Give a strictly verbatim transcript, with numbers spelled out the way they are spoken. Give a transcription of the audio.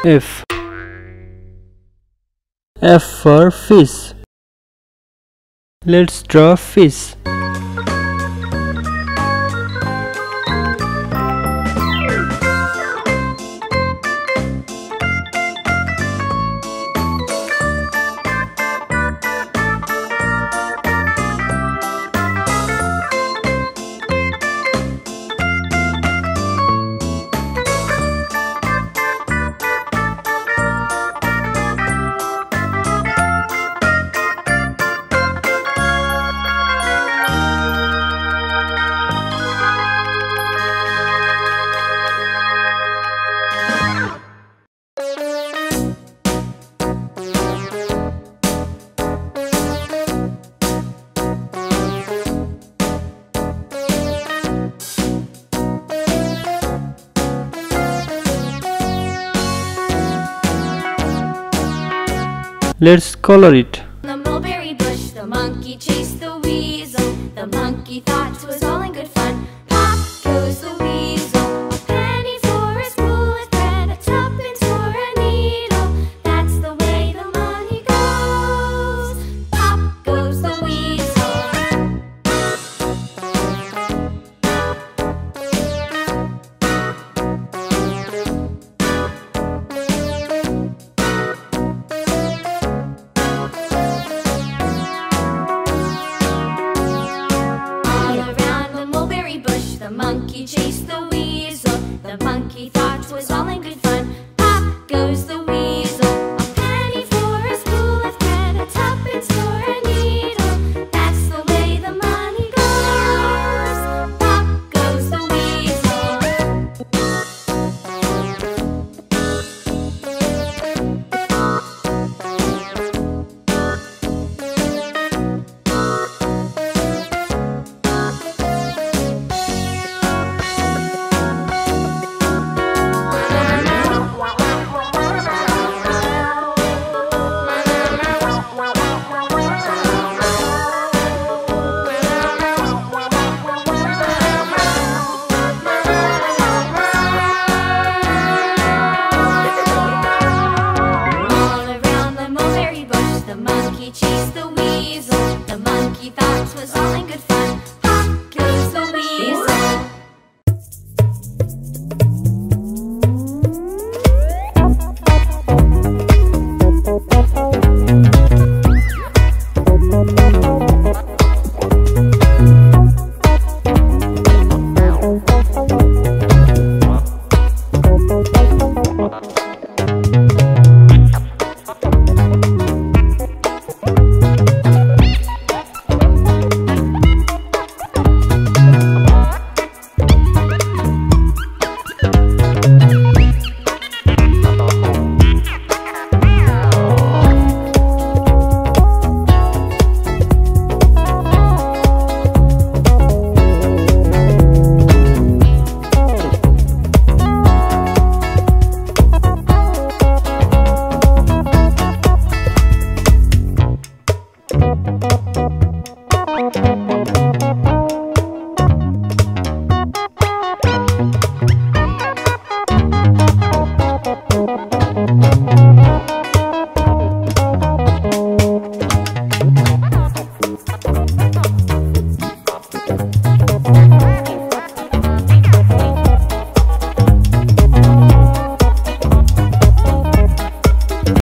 F. F for fish. Let's draw a fish. Let's color it. The mulberry bush, the monkey chased the weasel. The monkey thought 'twas all in good fun. Pop goes the weasel. A penny for a spool of thread, a tuppence for a needle. That's the way the money goes. Pop goes the weasel. The monkey chased the weasel. The monkey thought 'twas all in good fun. Pop goes the